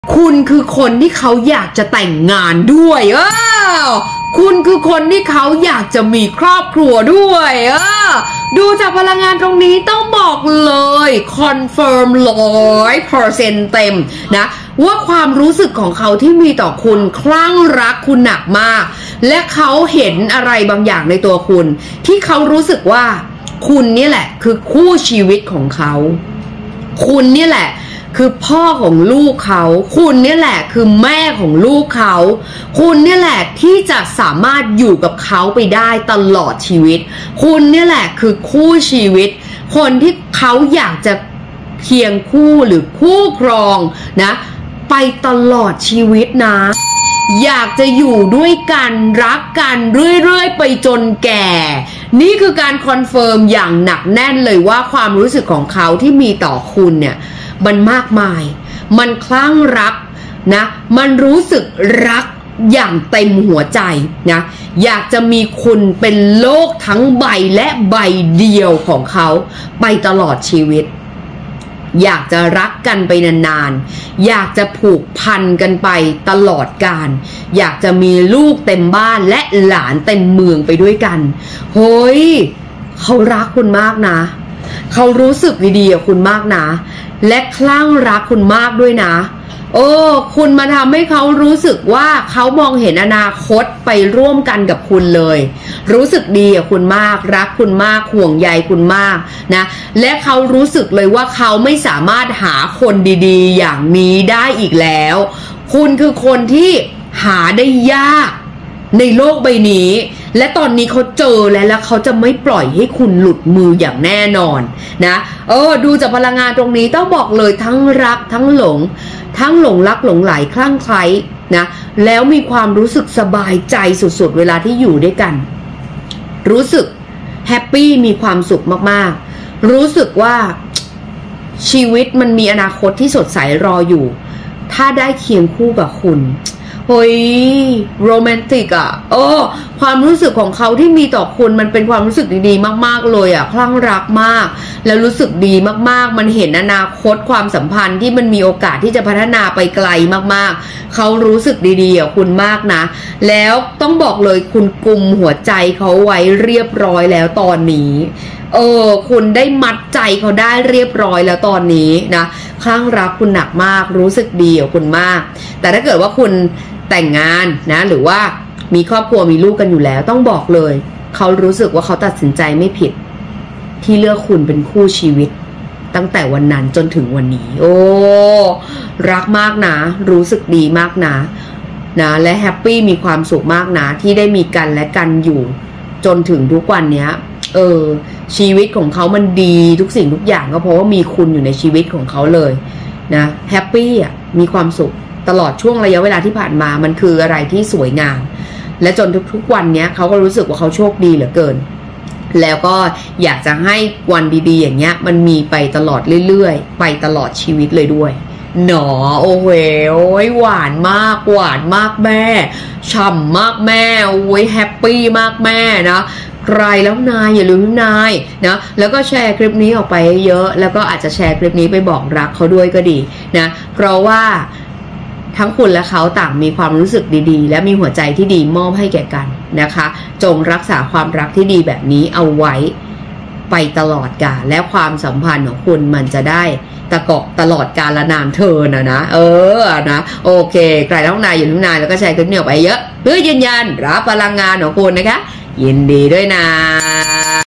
คุณคือคนที่เขาอยากจะแต่งงานด้วยคุณคือคนที่เขาอยากจะมีครอบครัวด้วยดูจากพลังงานตรงนี้ต้องบอกเลยคอนเฟิร์ม100%เต็มนะว่าความรู้สึกของเขาที่มีต่อคุณคลั่งรักคุณหนักมากและเขาเห็นอะไรบางอย่างในตัวคุณที่เขารู้สึกว่าคุณนี่แหละคือคู่ชีวิตของเขาคุณนี่แหละคือพ่อของลูกเขาคุณนี่แหละคือแม่ของลูกเขาคุณนี่แหละที่จะสามารถอยู่กับเขาไปได้ตลอดชีวิตคุณนี่แหละคือคู่ชีวิตคนที่เขาอยากจะเคียงคู่หรือคู่ครองนะไปตลอดชีวิตนะอยากจะอยู่ด้วยกันรักกันเรื่อยๆไปจนแก่นี่คือการคอนเฟิร์มอย่างหนักแน่นเลยว่าความรู้สึกของเขาที่มีต่อคุณเนี่ยมันมากมายมันคลั่งรักนะมันรู้สึกรักอย่างเต็มหัวใจนะอยากจะมีคุณเป็นโลกทั้งใบและใบเดียวของเขาไปตลอดชีวิตอยากจะรักกันไปนานๆอยากจะผูกพันกันไปตลอดกาลอยากจะมีลูกเต็มบ้านและหลานเต็มเมืองไปด้วยกันเฮ้ยเขารักคุณมากนะเขารู้สึกดีๆกับคุณมากนะและคลั่งรักคุณมากด้วยนะคุณมาทำให้เขารู้สึกว่าเขามองเห็นอนาคตไปร่วมกันกับคุณเลยรู้สึกดีกับคุณมากรักคุณมากห่วงใยคุณมากนะและเขารู้สึกเลยว่าเขาไม่สามารถหาคนดีๆอย่างนี้ได้อีกแล้วคุณคือคนที่หาได้ยากในโลกใบนี้และตอนนี้เขาเจอแล้วเขาจะไม่ปล่อยให้คุณหลุดมืออย่างแน่นอนนะดูจากพลังงานตรงนี้ต้องบอกเลยทั้งรักทั้งหลงรักหลงไหลคลั่งไคล้นะแล้วมีความรู้สึกสบายใจสุดๆเวลาที่อยู่ด้วยกันรู้สึกแฮปปี้มีความสุขมากๆรู้สึกว่าชีวิตมันมีอนาคตที่สดใสรออยู่ถ้าได้เคียงคู่กับคุณเฮ้ยโรแมนติกความรู้สึกของเขาที่มีต่อคุณมันเป็นความรู้สึกดีๆมากๆเลยคลั่งรักมากแล้วรู้สึกดีมากๆมันเห็นอนาคตความสัมพันธ์ที่มันมีโอกาสที่จะพัฒนาไปไกลมากๆเขารู้สึกดีๆกับคุณมากนะแล้วต้องบอกเลยคุณกุมหัวใจเขาไว้เรียบร้อยแล้วตอนนี้คุณได้มัดใจเขาได้เรียบร้อยแล้วตอนนี้นะคลั่งรักคุณหนักมากรู้สึกดีกับคุณมากแต่ถ้าเกิดว่าคุณแต่งงานนะหรือว่ามีครอบครัวมีลูกกันอยู่แล้วต้องบอกเลยเขารู้สึกว่าเขาตัดสินใจไม่ผิดที่เลือกคุณเป็นคู่ชีวิตตั้งแต่วันนั้นจนถึงวันนี้รักมากนะรู้สึกดีมากนะและแฮปปี้มีความสุขมากนะที่ได้มีกันและกันอยู่จนถึงทุกวันนี้ชีวิตของเขามันดีทุกสิ่งทุกอย่างก็เพราะว่ามีคุณอยู่ในชีวิตของเขาเลยนะแฮปปี้มีความสุขตลอดช่วงระยะเวลาที่ผ่านมามันคืออะไรที่สวยงามและจนทุกวันนี้เขาก็รู้สึกว่าเขาโชคดีเหลือเกินแล้วก็อยากจะให้วันดีๆอย่างเงี้ยมันมีไปตลอดเรื่อยๆไปตลอดชีวิตเลยด้วยโอ้โหหวานมากแม่ฉ่ำมากแม่แฮปปี้มากแม่นะใครแล้วนายอย่าลืมนายนะแล้วก็แชร์คลิปนี้ออกไปเยอะแล้วก็อาจจะแชร์คลิปนี้ไปบอกรักเขาด้วยก็ดีนะเพราะว่าทั้งคุณและเขาต่างมีความรู้สึกดีๆและมีหัวใจที่ดีมอบให้แก่กันนะคะจงรักษาความรักที่ดีแบบนี้เอาไว้ไปตลอดกาลและความสัมพันธ์ของคุณมันจะได้ตะเกาะตลอดกาลนานเธอนะโอเคใครทั้งนายอย่าลืมนายแล้วก็แชร์คลิปนี้ออกไปเยอะเพื่อยืนยันรับพลังงานของคุณนะคะยินดีด้วยนะ